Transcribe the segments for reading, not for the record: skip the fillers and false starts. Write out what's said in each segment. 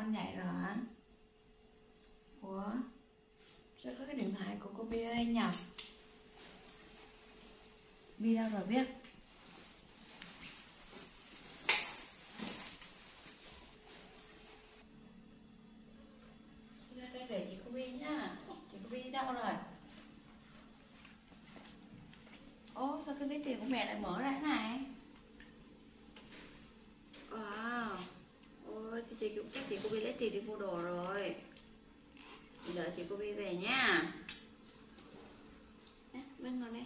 con dậy rồi hả? Ủa? Sao có cái điện thoại của cô Bi ở đây nhỉ? Bi đâu rồi biết? Đây để chị cô Bi nhá. Chị cô Bi đi đâu rồi? Ố, sao cái ví tiền của mẹ lại mở ra thế này? Wow. Ôi, chắc chị cô Bi lấy tiền đi mua đồ rồi. Chị đợi chị cô Bi về nha. Bên ngồi đây.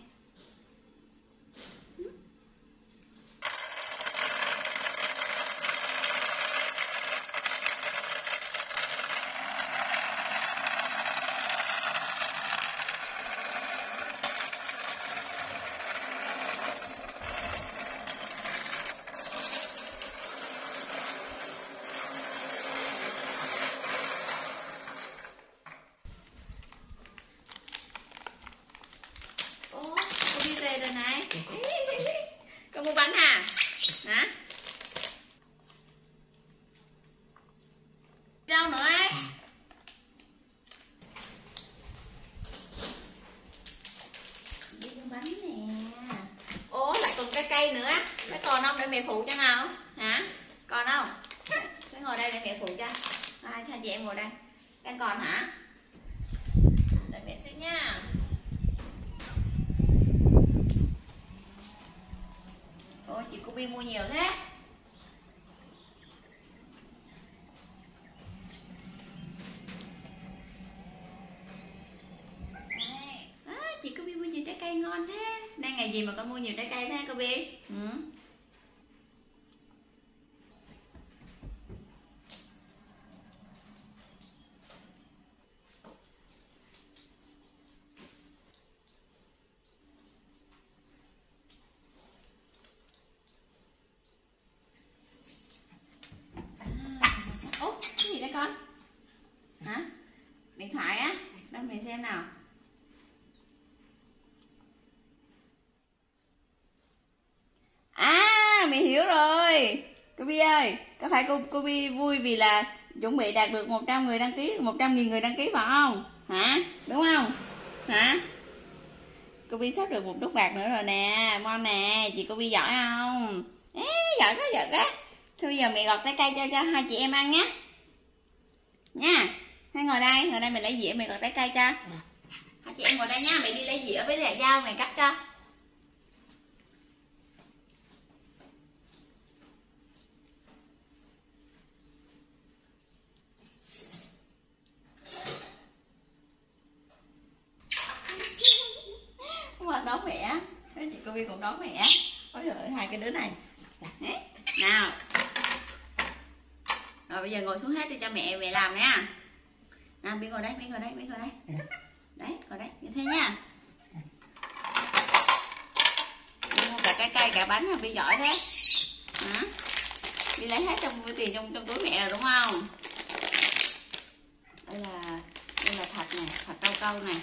Về rồi này. Con mua bánh à? Hả? Đâu nữa ấy? Đi mua bánh nè. Ố, lại còn cái cây nữa. Thấy còn không để mẹ phụ cho nào? Hả? Còn không? Thế ngồi đây để mẹ phụ cho. Hai chị em ngồi đây. Đang còn hả? Đợi mẹ xíu nha. Ôi, chị cô Bi mua nhiều thế. Chị cô Bi mua nhiều trái cây ngon thế. Nay ngày gì mà con mua nhiều trái cây thế cô Bi? Cái gì đấy con? Hả? Điện thoại á? Đâu mẹ xem nào. À, mẹ hiểu rồi. Cô Bi ơi, có phải cô Bi vui vì là chuẩn bị đạt được 100 người đăng ký, 100.000 người đăng ký phải không? Hả? Đúng không? Hả? Cô Bi sắp được một nút bạc nữa rồi nè, Mon nè, chị cô Bi giỏi không? Ê, giỏi quá. Thôi bây giờ mẹ gọt trái cây cho hai chị em ăn nhé. Nha. Thế ngồi đây mình lấy dĩa mẹ gọt trái cây cho. Hai chị em ngồi đây nha, mẹ đi lấy dĩa với lại dao mẹ cắt cho. Mà đón mẹ, chị cô Bi cũng đón mẹ. Ôi trời ơi, hai cái đứa này. Nào. Rồi bây giờ ngồi xuống hết đi cho mẹ làm nha. Nào, Bi ngồi đây. Đấy, ngồi đây, như thế nha. Bi mua cả trái cây cả bánh là Bi giỏi thế. Hả? Bi lấy hết trong tiền trong túi mẹ rồi đúng không? Đây là thạch này, thạch câu này.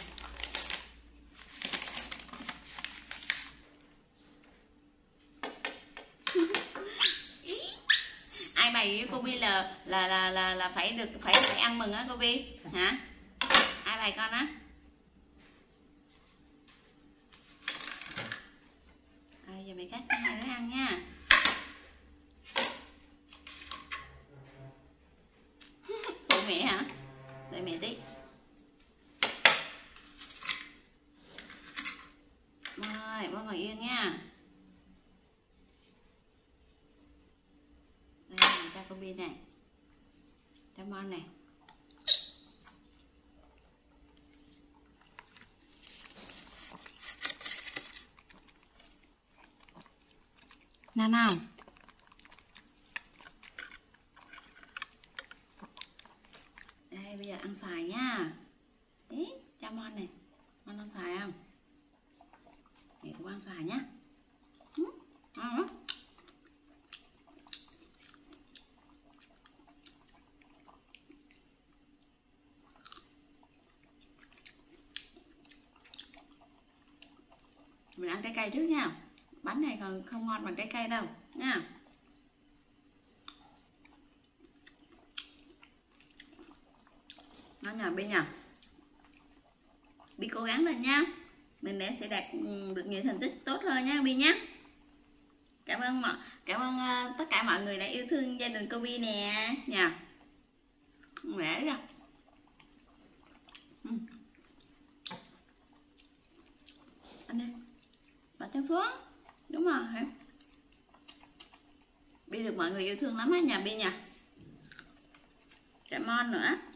Ai bày với cô Bi là phải ăn mừng á cô Bi. Hả? Ai bày con á? Giờ mẹ cắt cho hai đứa ăn nha. Của mẹ hả? Đợi mẹ tí. Con ngồi yên nha. Đây, cho cô Bi này. Cho Mon này. Nào. Đây, bây giờ ăn xoài nha. Đấy, cho Mon này. Mon ăn xoài không? Mẹ cũng ăn xoài nhá. Mình ăn trái cây trước nha. Bánh này còn không ngon bằng trái cây đâu nha. nhà Bi nha. Bi cố gắng lên nha, mình sẽ đạt được nhiều thành tích tốt hơn nha Bi nhé. Cảm ơn tất cả mọi người đã yêu thương gia đình cô Bi nè nha. Rẻ ra. Anh đây, đặt chân xuống. Đúng rồi hả? Bi được mọi người yêu thương lắm á nhà Bi nha. Cảm ơn nữa.